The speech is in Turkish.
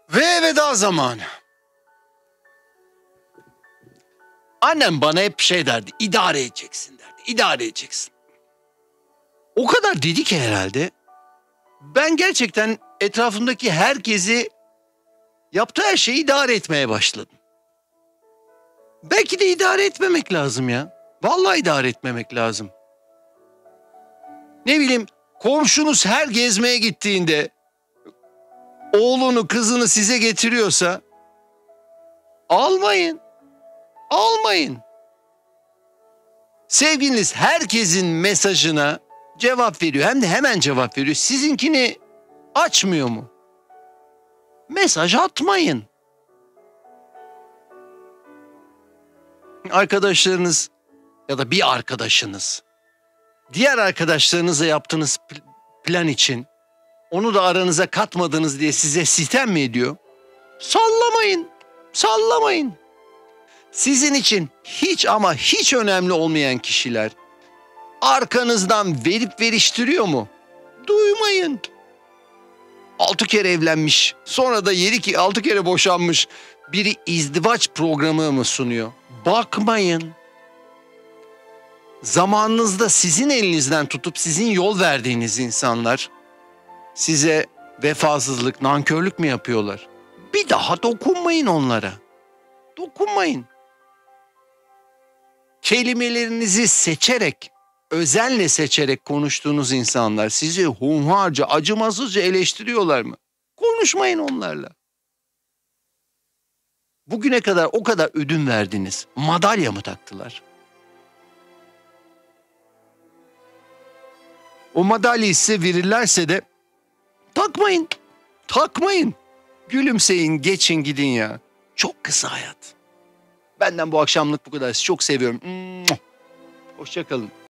Ve veda zamanı. Annem bana hep şey derdi, idare edeceksin derdi, idare edeceksin. O kadar dedi ki herhalde, ben gerçekten etrafımdaki herkesi yaptığı her şeyi idare etmeye başladım. Belki de idare etmemek lazım ya. Vallahi idare etmemek lazım. Ne bileyim, komşunuz her gezmeye gittiğinde oğlunu, kızını size getiriyorsa almayın. Almayın. Sevgiliniz herkesin mesajına cevap veriyor. Hem de hemen cevap veriyor. Sizinkini açmıyor mu? Mesaj atmayın. Arkadaşlarınız ya da bir arkadaşınız diğer arkadaşlarınızla yaptığınız plan için onu da aranıza katmadınız diye size sitem mi ediyor? Sallamayın. Sallamayın. Sizin için hiç ama hiç önemli olmayan kişiler arkanızdan verip veriştiriyor mu? Duymayın. 6 kere evlenmiş, sonra da 6 kere boşanmış biri izdivaç programı mı sunuyor? Bakmayın. Zamanınızda sizin elinizden tutup sizin yol verdiğiniz insanlar size vefasızlık, nankörlük mü yapıyorlar? Bir daha dokunmayın onlara. Dokunmayın. Kelimelerinizi seçerek, özenle seçerek konuştuğunuz insanlar sizi hunharca, acımasızca eleştiriyorlar mı? Konuşmayın onlarla. Bugüne kadar o kadar ödün verdiniz. Madalya mı taktılar? O madalyayı size verirlerse de takmayın. Takmayın. Gülümseyin, geçin gidin ya. Çok kısa hayat. Benden bu akşamlık bu kadar. Sizi çok seviyorum. Hoşça kalın.